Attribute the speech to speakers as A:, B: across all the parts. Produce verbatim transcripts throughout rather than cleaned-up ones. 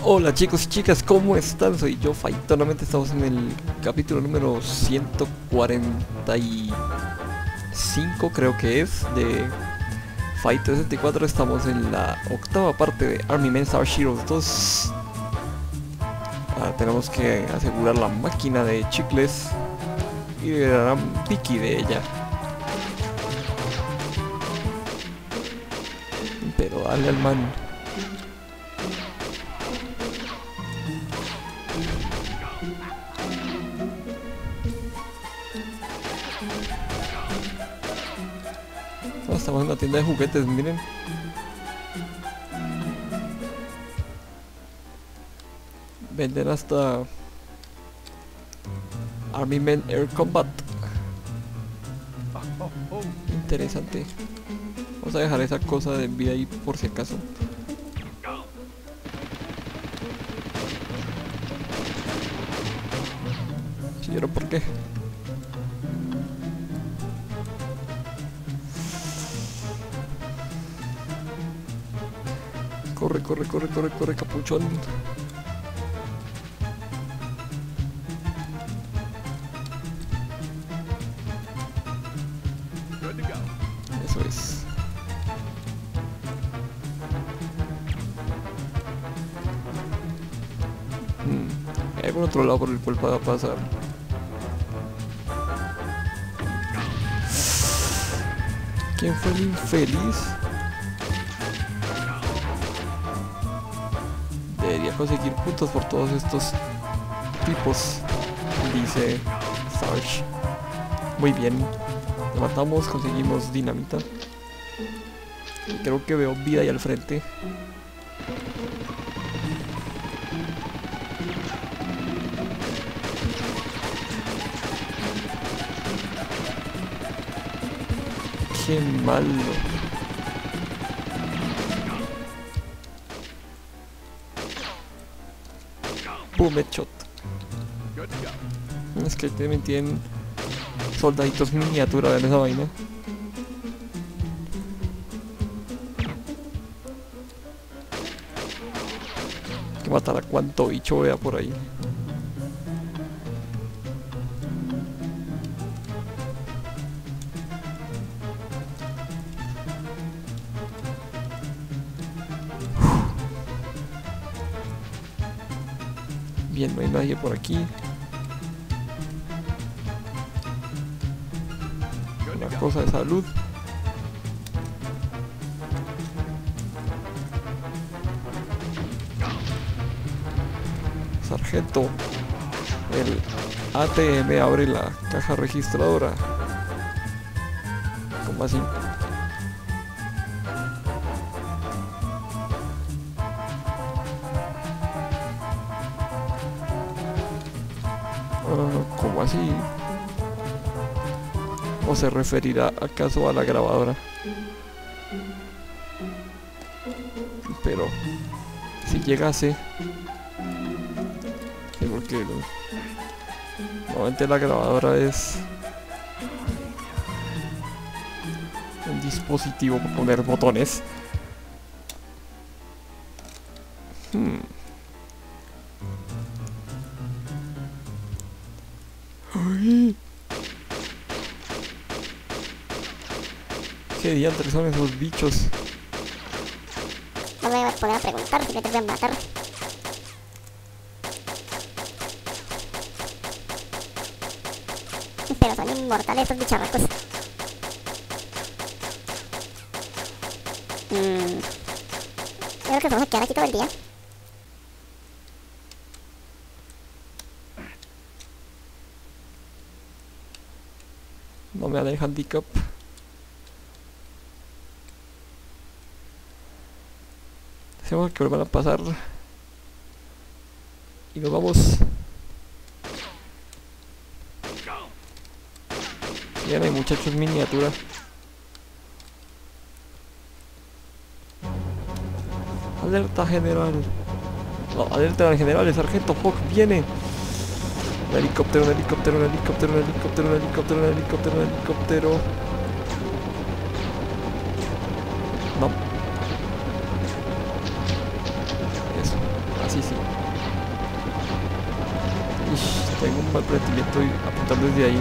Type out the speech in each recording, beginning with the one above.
A: Hola chicos y chicas, ¿cómo están? Soy yo, Faito. Nuevamente estamos en el capítulo número ciento cuarenta y cinco, creo que es, de Faito sesenta y cuatro. Estamos en la octava parte de Army Men Star Heroes dos. Ah, tenemos que asegurar la máquina de chicles y liberar a Vicky de ella. Pero dale al man. Estamos en una tienda de juguetes, miren. Venden hasta Army Men Air Combat. Interesante. Vamos a dejar esa cosa de vida ahí por si acaso. Señor, ¿por qué? Corre, corre, corre, corre, corre, capuchón. Eso es. Hmm. ¿Hay algún otro lado por el cual pueda pasar? ¿Quién fue el infeliz? Debería conseguir puntos por todos estos tipos, dice Sarge. Muy bien. Lo matamos, conseguimos dinamita. Creo que veo vida ahí al frente. Qué malo. Boom, headshot. Es que también tienen soldaditos miniatura en esa vaina. Hay que matar a cuanto bicho vea por ahí. Bien, no hay nadie por aquí. Una cosa de salud. Sargento, el A T M abre la caja registradora. ¿Cómo así? Uh, ¿Cómo así? ¿O se referirá acaso a la grabadora? Pero si llegase, sí, porque normalmente la grabadora es un dispositivo para poner botones. Hmm. Ay. ¿Qué diantres son esos bichos?
B: No me voy a poner a preguntar si me te voy a matar. Pero son inmortales estos bicharracos. Mmm. Creo que vamos a quedar aquí todo el día.
A: No me da el handicap. Hacemos que vuelvan a pasar. Y nos vamos. Bien, hay muchachos miniatura. Alerta general. No, alerta general, el sargento Hawk viene. Un helicóptero, un helicóptero, un helicóptero, un helicóptero, un helicóptero, un helicóptero, un helicóptero. No. Eso. Así sí. Ish, tengo un mal presentimiento y apuntar desde ahí.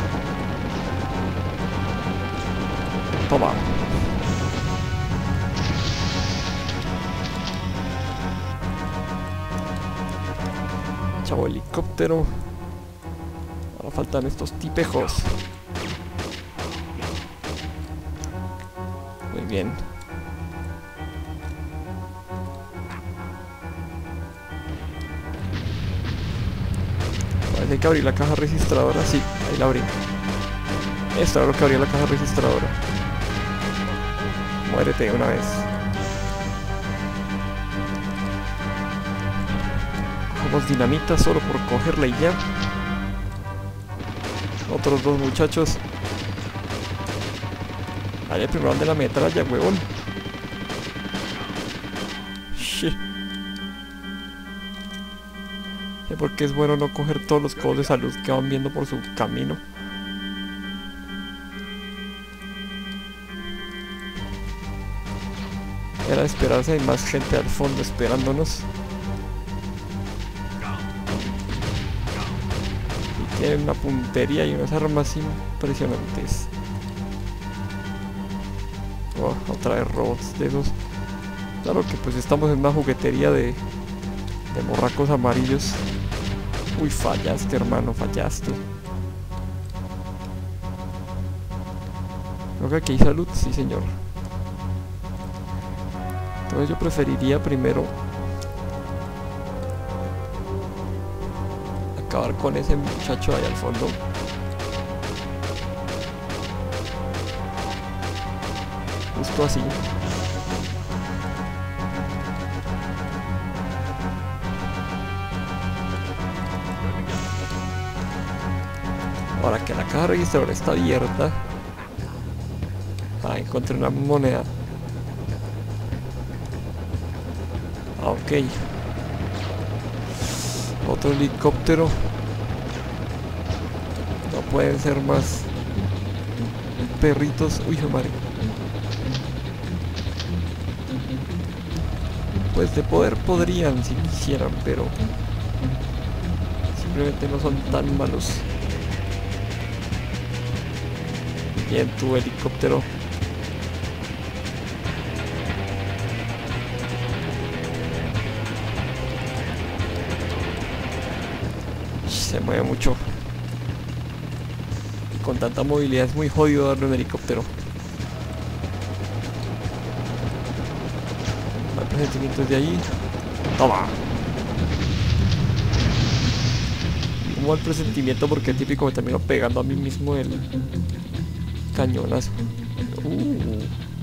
A: Toma. Chavo helicóptero. Ahora faltan estos tipejos. Muy bien. Parece que abrí la caja registradora. Sí, ahí la abrí. Esto era lo que abría la caja registradora. Muérete una vez. Cogemos dinamita solo por cogerla y ya. Otros dos muchachos. Ahí el primero de la metralla, huevón. Shit. Sé por qué es bueno no coger todos los cobos de salud que van viendo por su camino. Era de esperarse, hay más gente al fondo esperándonos. Y tienen una puntería y unas armas impresionantes. Oh, otra vez robots de esos. Claro que pues estamos en una juguetería de, de morracos amarillos. Uy, fallaste, hermano, fallaste. Creo que aquí hay salud, sí señor. Entonces yo preferiría primero acabar con ese muchacho ahí al fondo. Justo así. Ahora que la caja registradora está abierta. Ah, encontré una moneda. Ah, ok. Otro helicóptero. No pueden ser más perritos. Uy, madre. Pues de poder podrían si quisieran, pero simplemente no son tan malos. Bien, tu helicóptero. Se mueve mucho. Y con tanta movilidad es muy jodido darle un helicóptero. Mal presentimiento de ahí. Toma. Un mal presentimiento porque el típico me terminó pegando a mí mismo el cañonazo. Uh.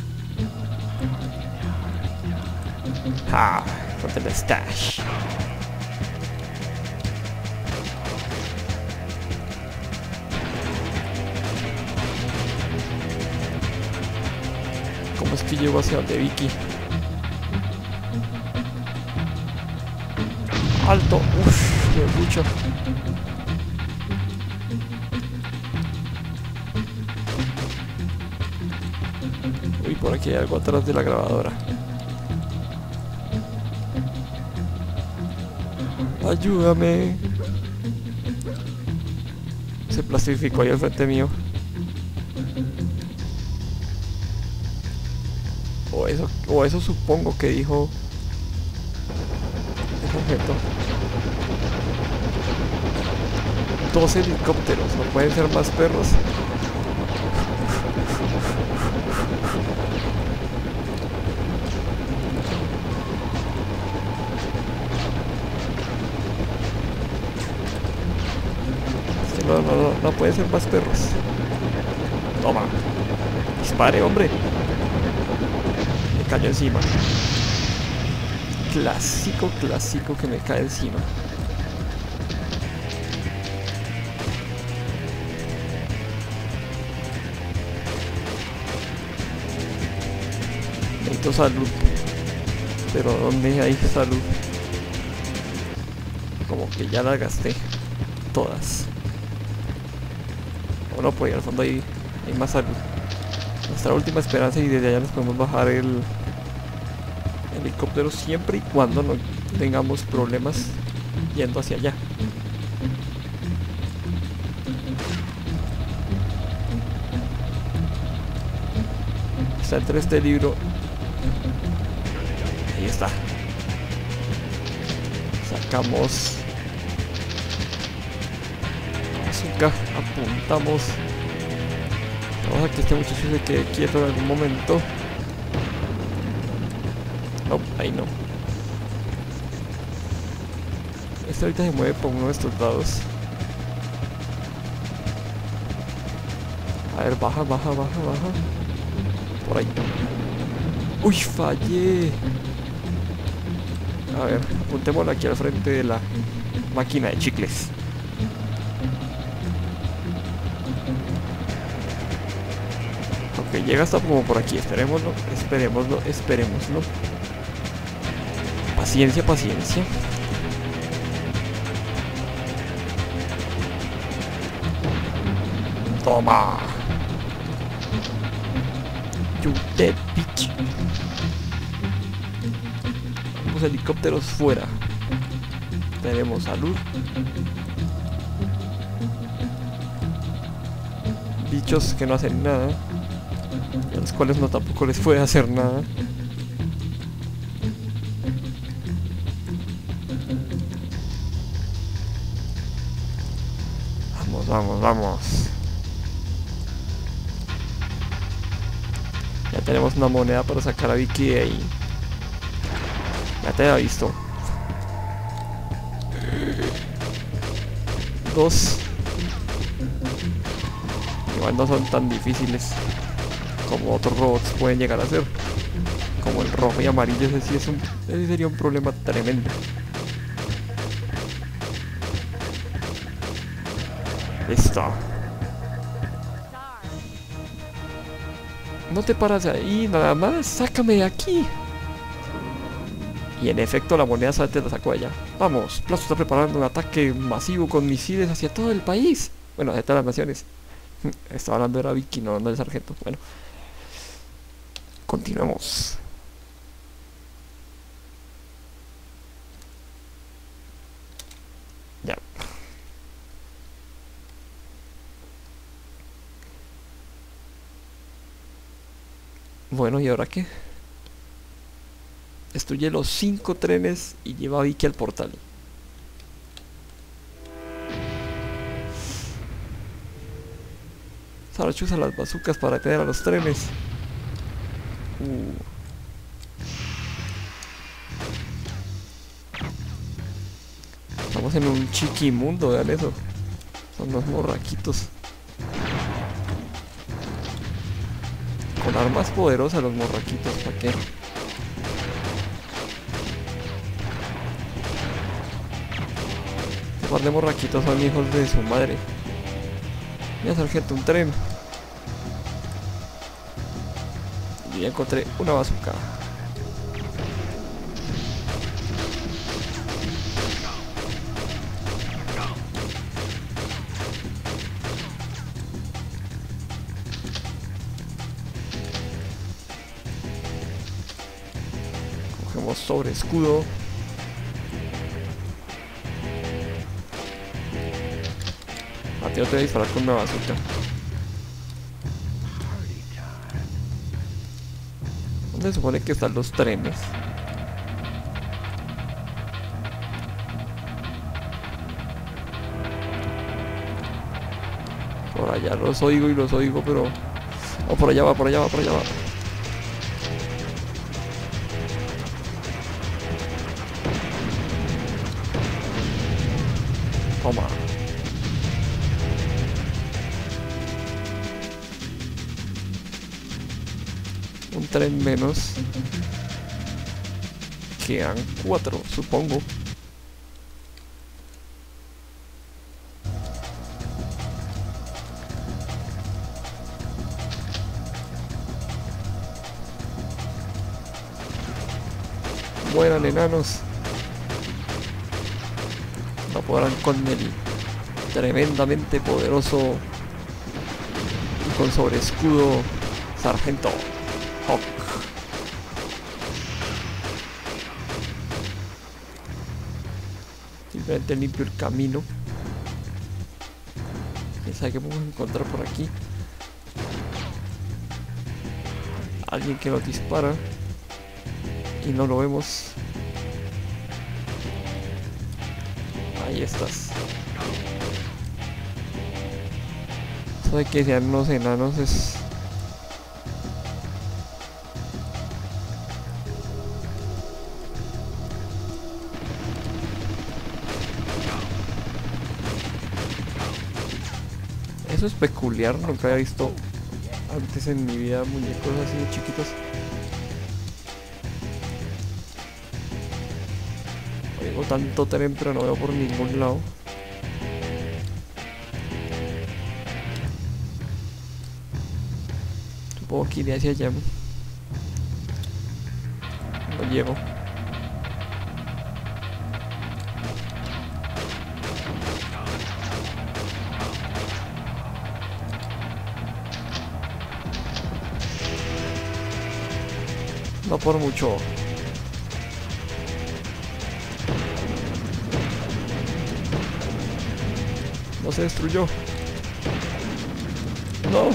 A: Ah, for the stash. ¿Cómo es que llego hacia donde Vicky? Alto, uff, qué mucho. Uy, por aquí hay algo atrás de la grabadora. Ayúdame. Se plastificó ahí al frente mío. O eso, o eso supongo que dijo ese objeto. Dos helicópteros, no pueden ser más perros. Es que no, no, no, no pueden ser más perros. Toma. Dispare, hombre. Me cayó encima. Clásico, clásico que me cae encima. Necesito salud. Pero ¿dónde hay salud? Como que ya la gasté. Todas. Bueno, pues al fondo hay, hay más salud. Nuestra última esperanza y desde allá nos podemos bajar el helicóptero siempre y cuando no tengamos problemas yendo hacia allá. Está entre este libro. Ahí está. Sacamos azúcar, apuntamos. Vamos a que este muchacho se quede quieto en algún momento. No, ahí no. Este ahorita se mueve por uno de estos lados. A ver, baja, baja, baja, baja. Por ahí. Uy, fallé. A ver, apuntémoslo aquí al frente de la máquina de chicles. Ok, llega hasta como por aquí. Esperémoslo, esperémoslo, esperémoslo. Paciencia, paciencia. Toma. You dead bitch. Los helicópteros fuera. Tenemos salud. Bichos que no hacen nada. Y a los cuales no tampoco les puede hacer nada. Vamos, vamos, vamos. Ya tenemos una moneda para sacar a Vicky de ahí. Ya te había visto. Dos. Igual no son tan difíciles como otros robots pueden llegar a ser. Como el rojo y amarillo, ese sí es un, ese sería un problema tremendo. Listo. No te paras ahí, nada más, sácame de aquí. Y en efecto la moneda te la sacó allá. Vamos, Plazo está preparando un ataque masivo con misiles hacia todo el país. Bueno, hacia todas las naciones. Estaba hablando de la Vicky, no, no del sargento. Bueno, continuemos. Ya. Bueno, ¿y ahora qué? Destruye los cinco trenes y lleva a Vicky al portal. Ahora usa las bazucas para detener a los trenes. Uh. Estamos en un chiquimundo, vean eso. Son los morraquitos. Con armas poderosas los morraquitos, ¿para qué? Un par de morraquitos son hijos de su madre. Mira, sargento, un tren. Y ya encontré una bazooka. Cogemos sobre escudo. A ti no te voy a disparar con una bazooka. ¿Dónde se supone que están los trenes? Por allá los oigo y los oigo, pero... Oh, por allá va, por allá va, por allá va. Toma. Un tren menos. Quedan cuatro, supongo. Mueran, enanos. No podrán con el tremendamente poderoso y con sobreescudo sargento Hawk. Simplemente limpio el camino. Quién sabe qué podemos encontrar por aquí. Alguien que nos dispara y no lo vemos. Ahí estás. Eso de que sean unos enanos es... Eso es peculiar, nunca había visto antes en mi vida muñecos así de chiquitos. Oigo tanto tren pero no veo por ningún lado. Supongo que iré hacia allá. No llego. No por mucho. No se destruyó. No.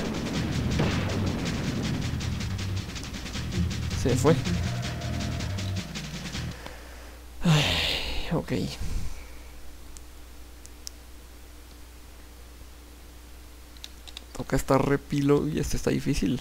A: Se fue. Ay, ok. Toca estar repilo y este está difícil.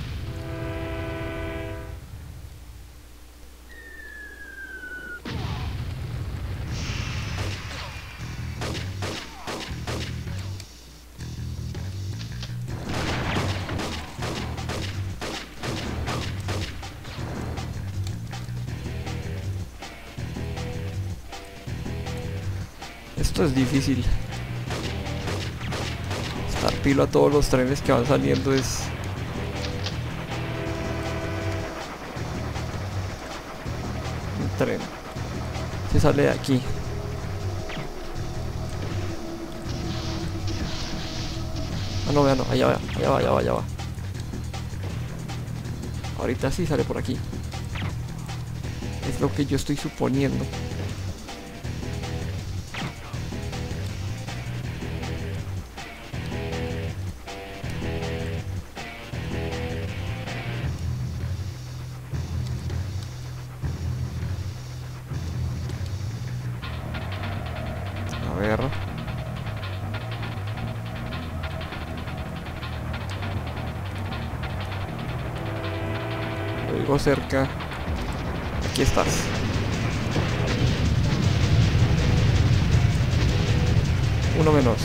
A: Esto es difícil. Estar pilo a todos los trenes que van saliendo es... Un tren. Se sale de aquí. Ah, no, vea, no. Allá va, allá va, allá va, allá va. Ahorita sí sale por aquí. Es lo que yo estoy suponiendo. A ver. Lo digo cerca. Aquí estás. Uno menos.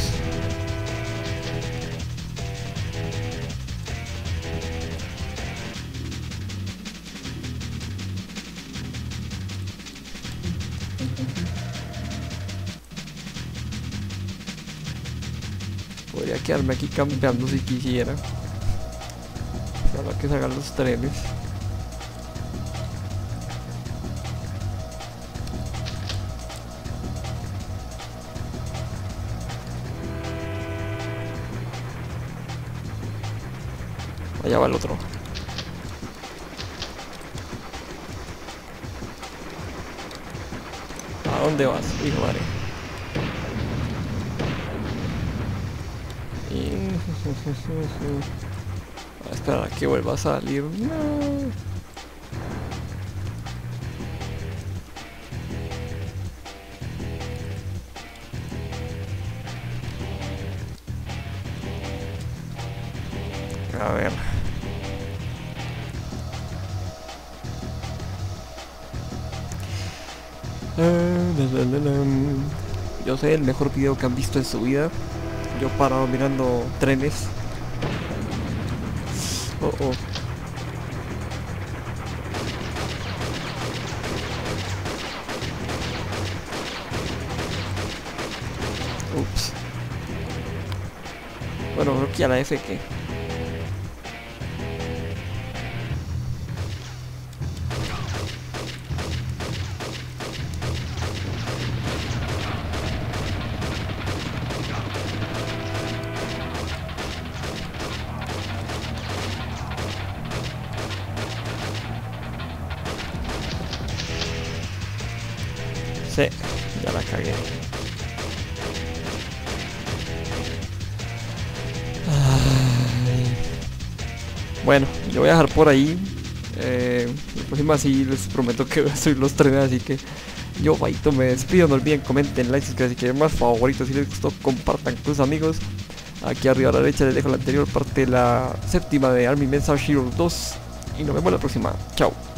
A: Podría quedarme aquí campeando si quisiera. Ahora que salgan los trenes. Allá va el otro. ¿A dónde vas, hijo de madre? Y... a esperar a que vuelva a salir. No. A ver. Yo sé el mejor video que han visto en su vida. Yo parado mirando trenes. Oh, oh. Ups. Bueno, creo que a la F que... Sí. ya la cagué. Ay. Bueno, yo voy a dejar por ahí. Eh, la próxima sí les prometo que voy a subir los trenes, así que yo Faito me despido. No olviden, comenten, like, suscriban si quieren más, favoritos si les gustó, compartan con sus amigos. Aquí arriba a la derecha les dejo la anterior parte de la séptima de Army Men Heroes dos y nos vemos la próxima. Chao.